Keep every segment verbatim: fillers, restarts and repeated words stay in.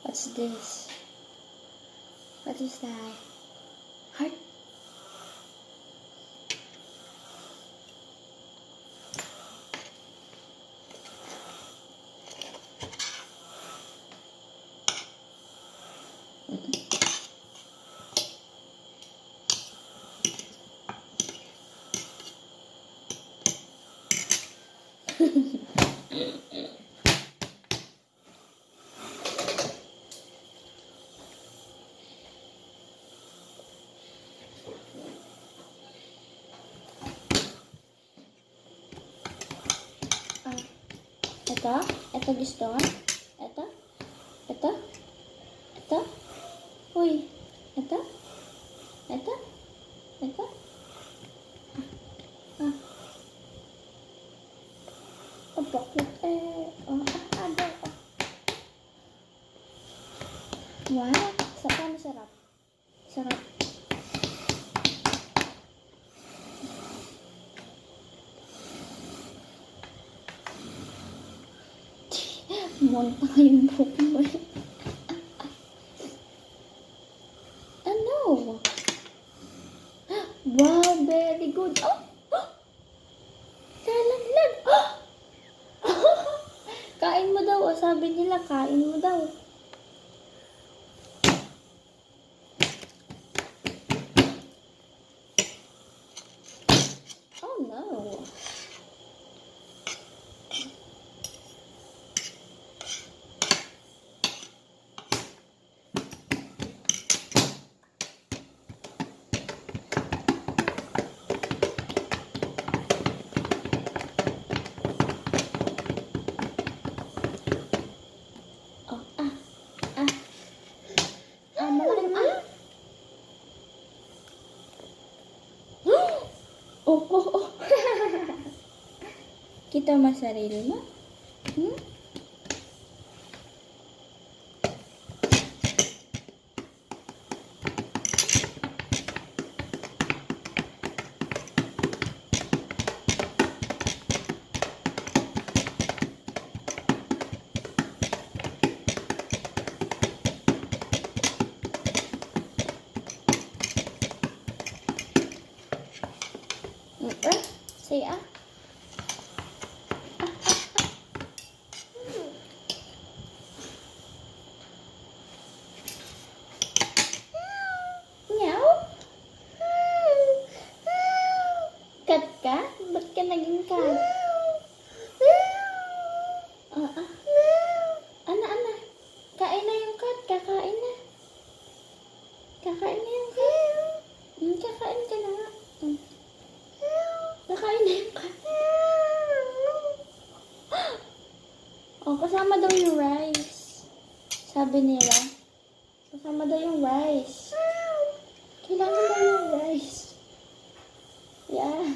What's this? What is that? Heart? Ito, ito gusto nga. Ito, ito, ito. Uy, ito, ito, ito. Ah, ah. Oh, bakit eh? Oh, ah, ada. Oh. Wow, sarap, sarap. Sarap. Monta yung buhok mo. Ano? Wow, very good. Oh! Oh! Lalaglag. Oh! Kain mo daw. Oh, sabi nila, kain mo daw. Oh no. Oh, oh, oh. Kita mo sarili mo? Hmm? Eh, say ah. Meow. Kat ka? Ba't ka naging kat? Ah, ah. Ana, ana. Kain na yung kat. Kakain na. Kakain na yung kat. Hmm, kakain ka na nga. Hmm. Nakain na yung kat. Oh, kasama daw yung rice. Sabi nila. Kasama daw yung rice. Kailangan daw yung rice. Yeah.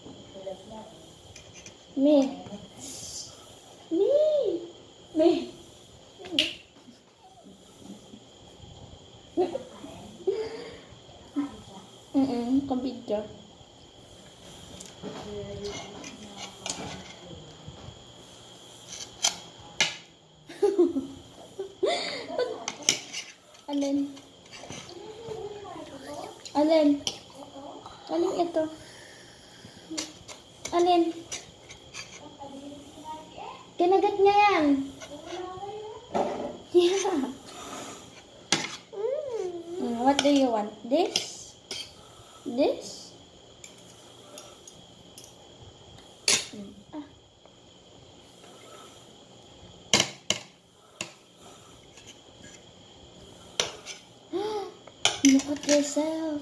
Me. Me. Me. Mm-mm, kabidyo. Alin? Alin? Alin ito? Alin? Kinagat niya yan. Yeah. Mm, what do you want? This? This? Mm. Ah. Look at yourself.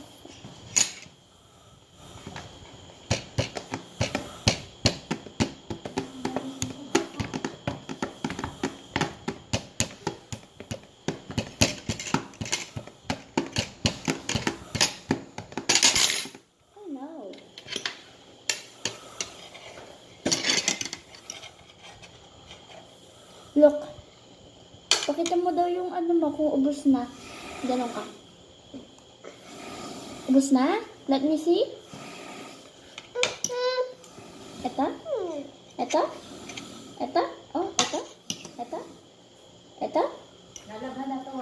Oh no. Look. Pakita mo daw yung ano mo kung ubos na. Ganon ka. Ubos na? Let me see. Ito? Ito? Ito? Oh, ito? Ito? Ito? Nalaghan na to.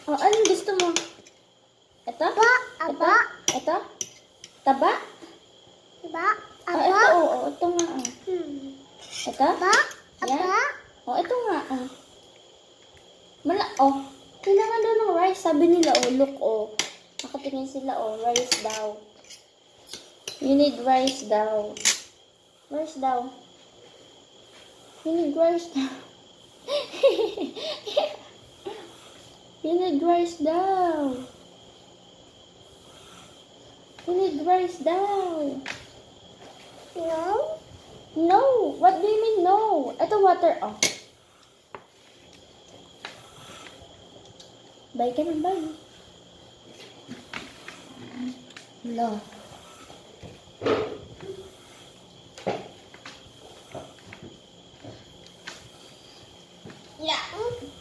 Oh, anong gusto mo? Ito? Ba, Ito? aba. Ito? Taba? Ba, Oh, aba. ito, oo. Oh, ito nga, oh. Hmm. Ito? Ba, Yan. aba. Oh, ito nga, oh. Mala, oh. Kailangan daw ng rice. Sabi nila, oh, look, oh. Nakatingin sila, oh, rice daw. You need rice daw. Rice daw. You need rice daw. You need rice daw. You need rice daw. No. No. What do you mean no? Ito water, oh. Bye ka na, bye. Hello. Yeah.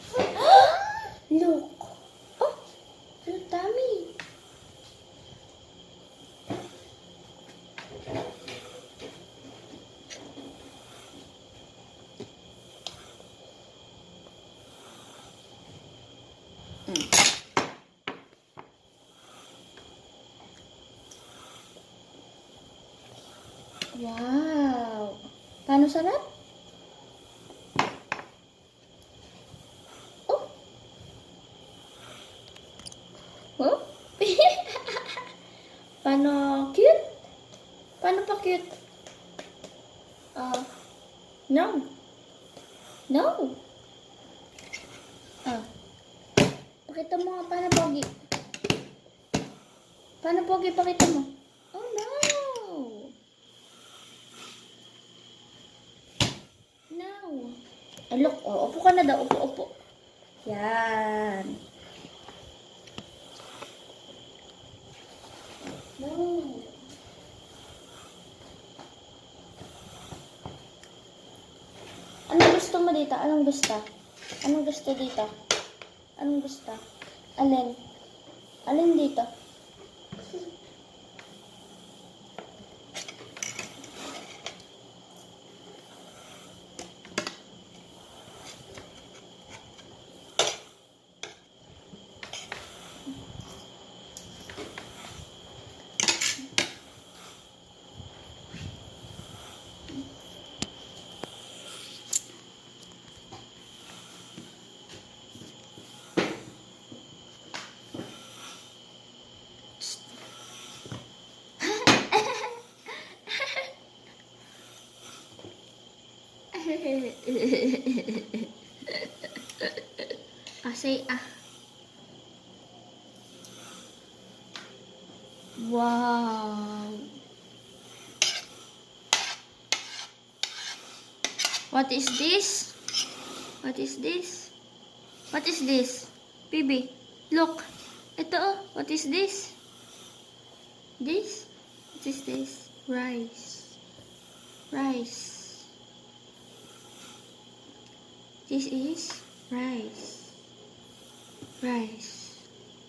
Look. Oh, your tummy. Mm. Wow. Paano sarap? Oh. Oh? Paano cute? Paano pa cute? Ah. No. No. Ah. Pakita mo nga paano pogi. Paano pogi? Pakita mo. Oh no. No. Ah, look. Oh, upo ka na daw. Upo, upo. Yan. No. Anong gusto mo dito? Anong gusto? Anong gusto dito? Anong gusto? Alin? Alin dito? Ah, say ah. Wow. What is this? What is this? What is this? Baby, look. Ito oh. What is this? This? What is this? Rice. Rice. This is rice. Rice.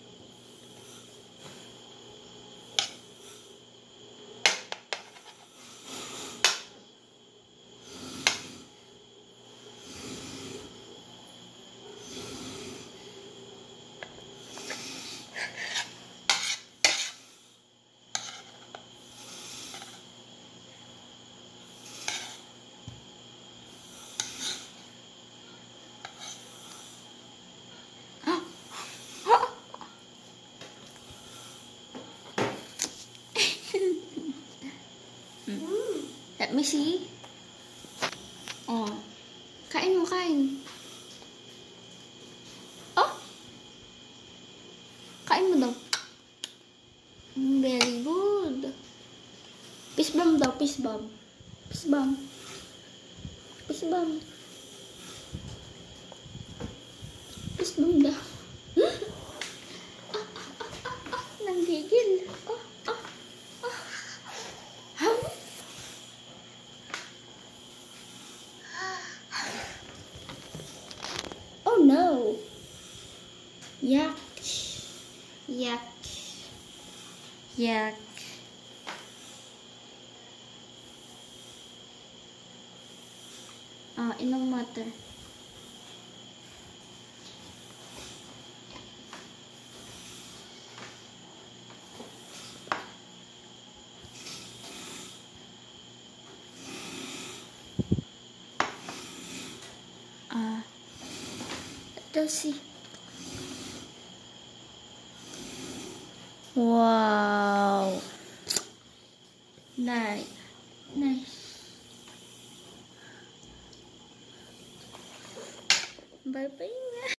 Let me see. Oh. Kain mo, kain. Oh. Kain mo daw. Mm, very good. Peace bomb daw, peace bomb. Peace bomb. Peace bomb. Peace bomb daw. ah, ah, ah, ah, ah. Nanggigil. Oh, oh, oh. How? Oh no. Yuck. Yuck. Yuck. Ah, inom water. Let's see. Wow. Nice. Nice. Bye-bye.